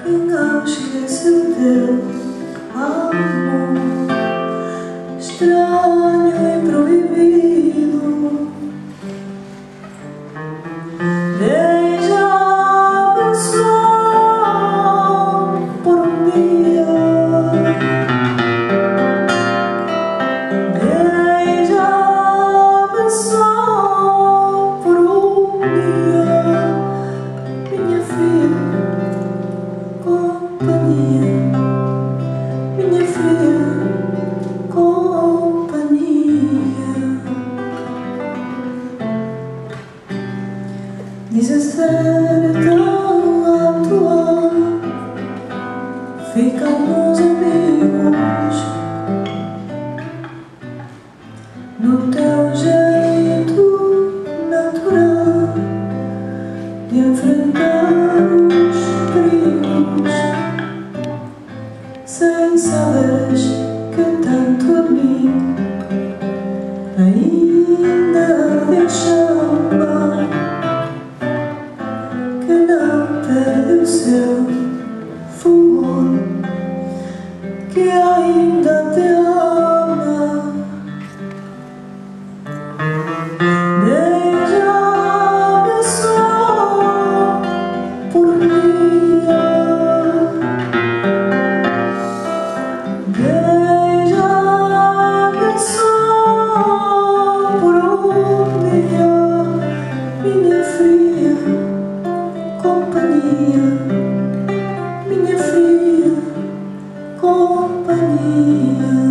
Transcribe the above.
engasgue-se o teu amor estranho e proibido. Deixa-me só por um dia. Deixa-me só por um dia, minha filha, companhia, minha filha, companhia. Diz ser tão atual, ficamos amigos no teu jeito natural de enfrentar os perigos, sem saberes que tanto a mim ainda deixa amar, que não perde o seu fulgor, que ainda te ama. Deixa-me só por um dia. Deixa-me só por um dia, minha filha, companhia, minha filha, companhia.